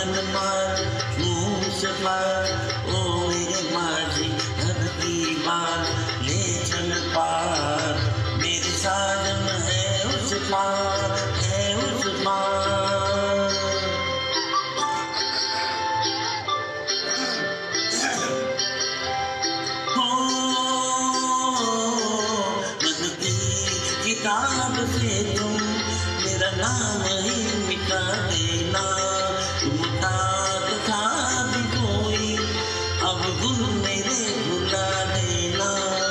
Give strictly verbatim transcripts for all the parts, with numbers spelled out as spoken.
मन मार मुँह से पार, ओ मेरे माझी अब की बार ले चल पार, मेरे साजन है उस पार, है उस पार। हो मन की किताब से तुम मेरा नाम ही मिटा देना, तुम ताक था भी कोई अब गुल मेरे भुला देना।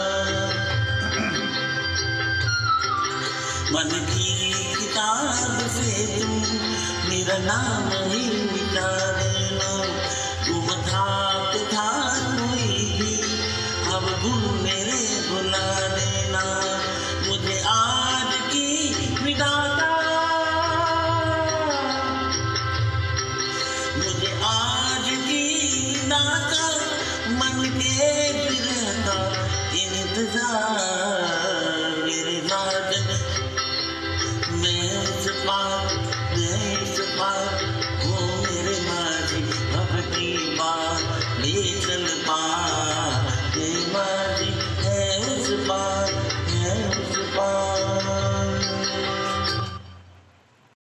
मन की किताब से तुम मेरा नाम ही मिटा देना, तुम ताक था कोई भी अब गुल मेरे भुला देना। मुझे आज की विदाता, मुझे आज की नाता मन के बिरह का इंतजार, मेरे राजन मैं उस पार, मैं इस पार, वो मेरे माझी अब की बार ले चल पार।